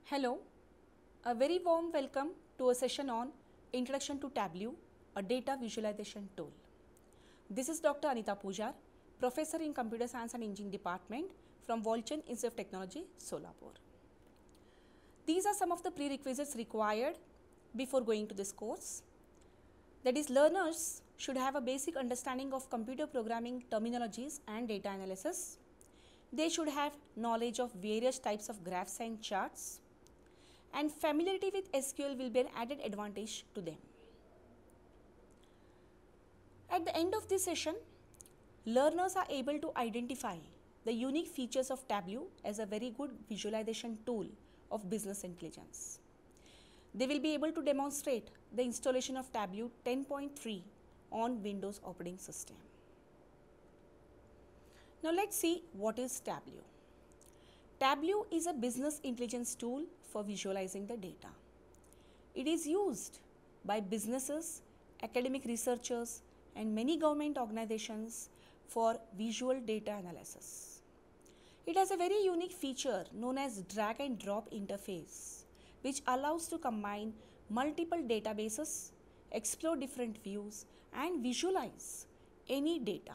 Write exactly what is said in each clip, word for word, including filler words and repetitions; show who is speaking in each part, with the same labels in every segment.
Speaker 1: Hello, a very warm welcome to a session on Introduction to Tableau, a data visualization tool. This is Doctor Anita Pujar, Professor in Computer Science and Engineering Department from Walchand Institute of Technology, Solapur. These are some of the prerequisites required before going to this course. That is, learners should have a basic understanding of computer programming terminologies and data analysis. They should have knowledge of various types of graphs and charts, and familiarity with S Q L will be an added advantage to them. At the end of this session, learners are able to identify the unique features of Tableau as a very good visualization tool of business intelligence. They will be able to demonstrate the installation of Tableau ten point three on Windows operating system. Now let's see what is Tableau. Tableau is a business intelligence tool for visualizing the data. It is used by businesses, academic researchers, and many government organizations for visual data analysis. It has a very unique feature known as drag and drop interface, which allows to combine multiple databases, explore different views, and visualize any data.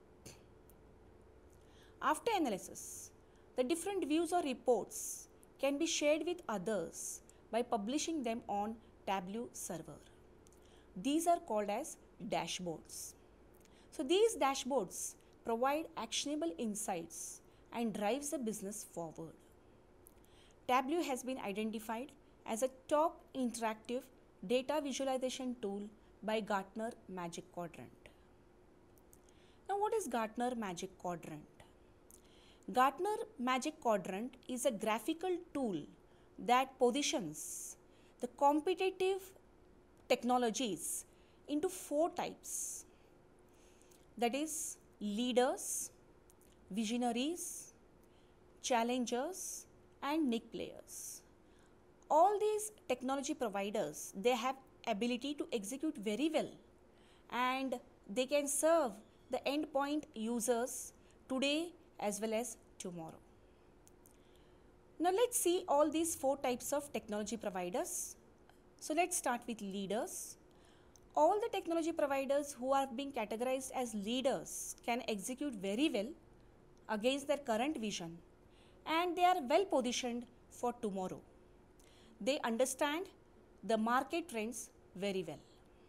Speaker 1: After analysis, the different views or reports can be shared with others by publishing them on Tableau server. These are called as dashboards. So these dashboards provide actionable insights and drives the business forward. Tableau has been identified as a top interactive data visualization tool by Gartner Magic Quadrant. Now what is Gartner Magic Quadrant? Gartner Magic Quadrant is a graphical tool that positions the competitive technologies into four types. That is, leaders, visionaries, challengers, and niche players. All these technology providers, they have ability to execute very well, and they can serve the endpoint users today as well as tomorrow. Now let's see all these four types of technology providers. So let's start with leaders. All the technology providers who are being categorized as leaders can execute very well against their current vision, and they are well positioned for tomorrow. They understand the market trends very well.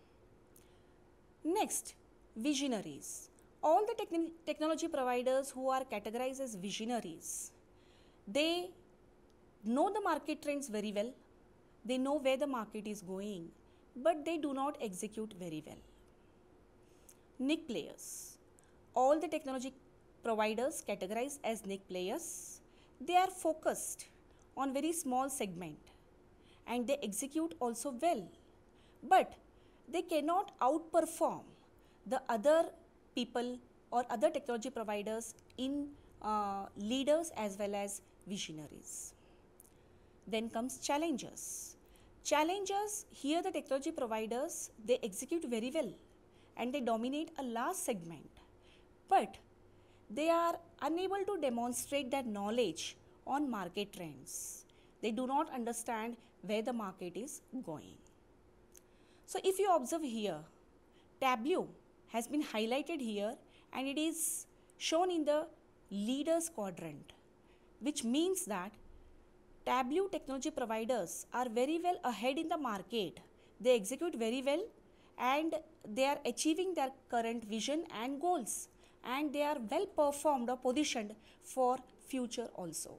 Speaker 1: Next, visionaries. All the techn technology providers who are categorized as visionaries, they know the market trends very well. They know where the market is going, but they do not execute very well. Niche players. All the technology providers categorized as niche players, they are focused on very small segment and they execute also well, but they cannot outperform the other people or other technology providers in uh, leaders as well as visionaries. Then comes challengers. Challengers, here the technology providers, they execute very well and they dominate a large segment, but they are unable to demonstrate their knowledge on market trends. They do not understand where the market is going. So if you observe here, Tableau has been highlighted here and it is shown in the leaders quadrant, which means that Tableau technology providers are very well ahead in the market. They execute very well and they are achieving their current vision and goals, and they are well performed or positioned for future also.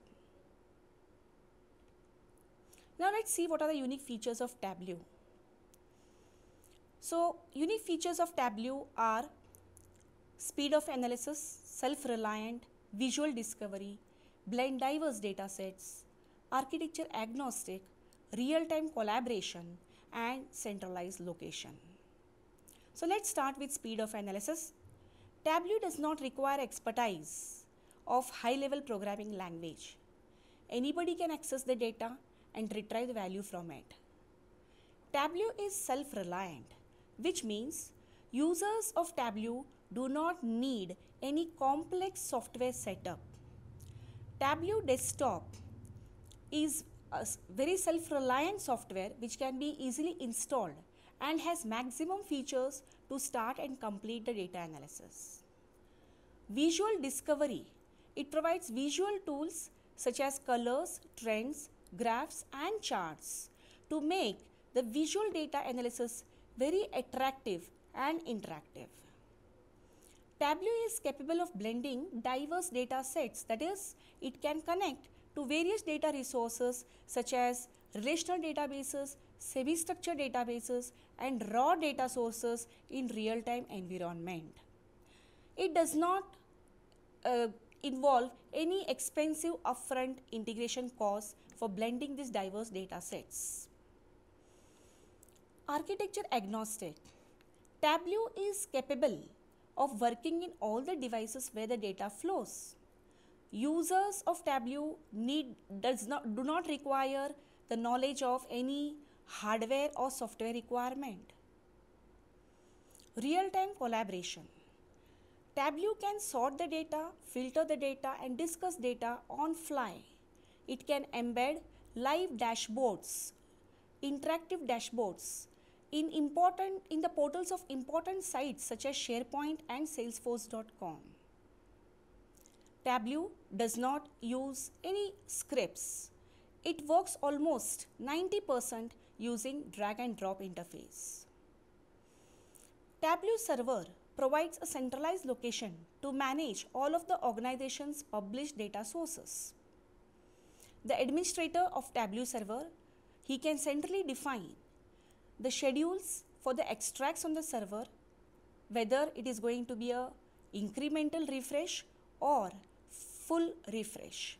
Speaker 1: Now let's see what are the unique features of Tableau. So unique features of Tableau are speed of analysis, self-reliant, visual discovery, blend diverse data sets, architecture agnostic, real-time collaboration, and centralized location. So let's start with speed of analysis. Tableau does not require expertise of high-level programming language. Anybody can access the data and retrieve the value from it. Tableau is self-reliant, which means users of Tableau do not need any complex software setup. Tableau Desktop is a s- very self-reliant software which can be easily installed and has maximum features to start and complete the data analysis. Visual discovery. It provides visual tools such as colors, trends, graphs and charts to make the visual data analysis very attractive and interactive. Tableau is capable of blending diverse data sets, that is, it can connect to various data resources such as relational databases, semi-structured databases and raw data sources in real-time environment. It does not uh, involve any expensive upfront integration costs for blending these diverse data sets. Architecture agnostic. Tableau is capable of working in all the devices where the data flows. Users of Tableau need does not do not require the knowledge of any hardware or software requirement. Real-time collaboration. Tableau can sort the data, filter the data and discuss data on fly. It can embed live dashboards, interactive dashboards in important in the portals of important sites such as SharePoint and Salesforce dot com. Tableau does not use any scripts. It works almost ninety percent using drag and drop interface. Tableau server provides a centralized location to manage all of the organization's published data sources. The administrator of Tableau server, he can centrally define the schedules for the extracts on the server, whether it is going to be a incremental refresh or full refresh.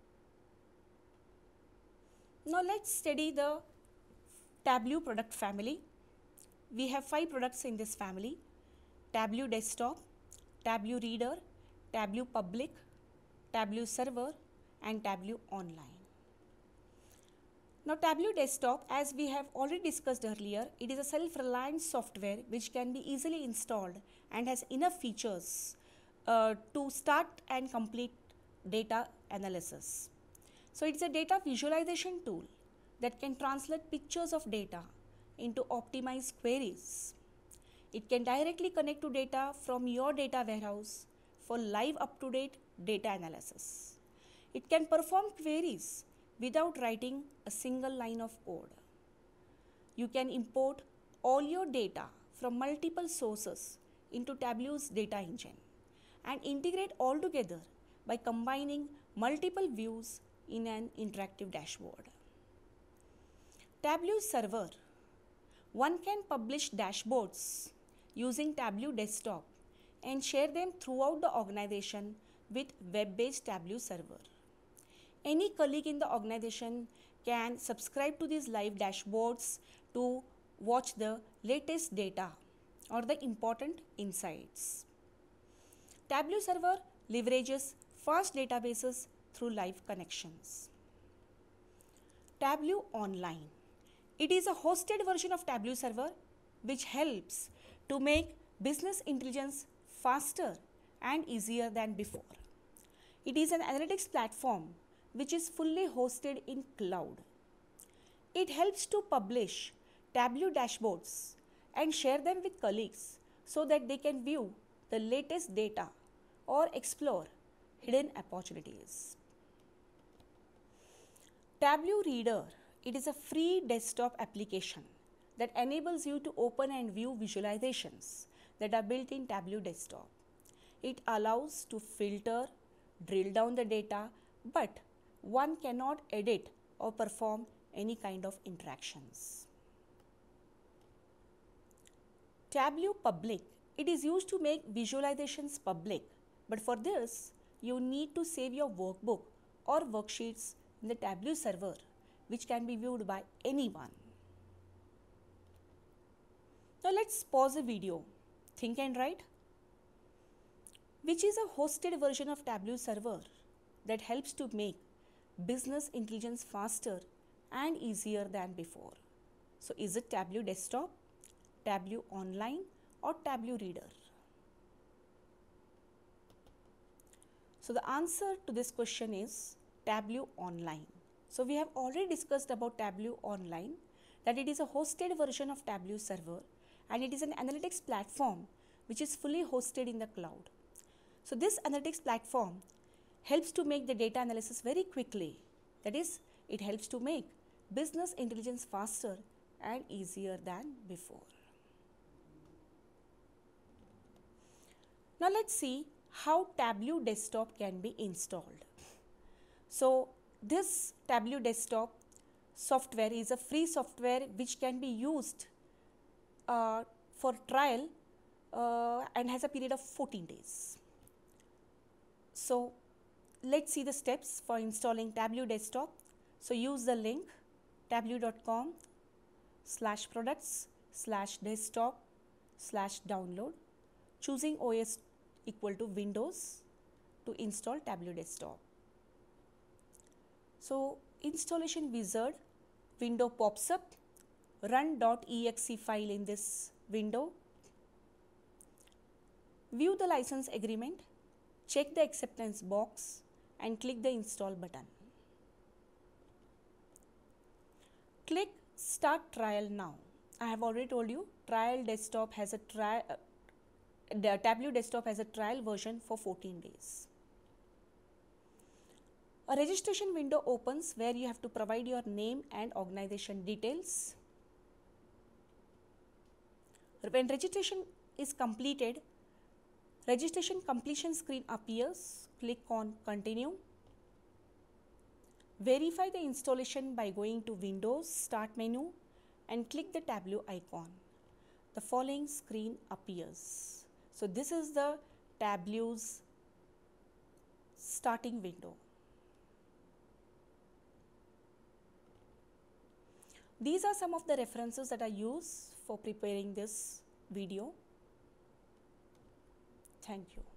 Speaker 1: Now let's study the Tableau product family. We have five products in this family: Tableau Desktop, Tableau Reader, Tableau Public, Tableau Server and Tableau Online. Now Tableau Desktop, as we have already discussed earlier, it is a self-reliant software which can be easily installed and has enough features uh, to start and complete data analysis. So it's a data visualization tool that can translate pictures of data into optimized queries. It can directly connect to data from your data warehouse for live up-to-date data analysis. It can perform queries without writing a single line of code. You can import all your data from multiple sources into Tableau's data engine and integrate all together by combining multiple views in an interactive dashboard. Tableau Server. One can publish dashboards using Tableau Desktop and share them throughout the organization with web-based Tableau Server. Any colleague in the organization can subscribe to these live dashboards to watch the latest data or the important insights. Tableau Server leverages fast databases through live connections. Tableau Online. It is a hosted version of Tableau Server which helps to make business intelligence faster and easier than before. It is an analytics platform which is fully hosted in cloud. It helps to publish Tableau dashboards and share them with colleagues so that they can view the latest data or explore hidden opportunities. Tableau Reader. It is a free desktop application that enables you to open and view visualizations that are built in Tableau Desktop. It allows to filter, drill down the data, but one cannot edit or perform any kind of interactions. Tableau Public. It is used to make visualizations public, but for this you need to save your workbook or worksheets in the Tableau server, which can be viewed by anyone. Now let's pause the video, think and write. Which is a hosted version of Tableau server that helps to make business intelligence faster and easier than before. So is it Tableau Desktop, Tableau Online or Tableau Reader? So the answer to this question is Tableau Online. So we have already discussed about Tableau Online, that it is a hosted version of Tableau Server and it is an analytics platform which is fully hosted in the cloud. So this analytics platform helps to make the data analysis very quickly. That is, it helps to make business intelligence faster and easier than before. Now let's see how Tableau Desktop can be installed. So this Tableau Desktop software is a free software which can be used uh, for trial uh, and has a period of fourteen days. So let's see the steps for installing Tableau Desktop. So use the link tableau dot com slash products slash desktop slash download, choosing O S equal to Windows to install Tableau Desktop. So installation wizard window pops up, run dot E X E file in this window. View the license agreement, check the acceptance box and click the install button. Click start trial now. I have already told you trial desktop has a trial, uh, the Tableau Desktop has a trial version for fourteen days. A registration window opens where you have to provide your name and organization details. When registration is completed, registration completion screen appears. Click on continue. Verify the installation by going to Windows Start menu and click the Tableau icon. The following screen appears. So this is the Tableau's starting window. These are some of the references that I use for preparing this video. Thank you.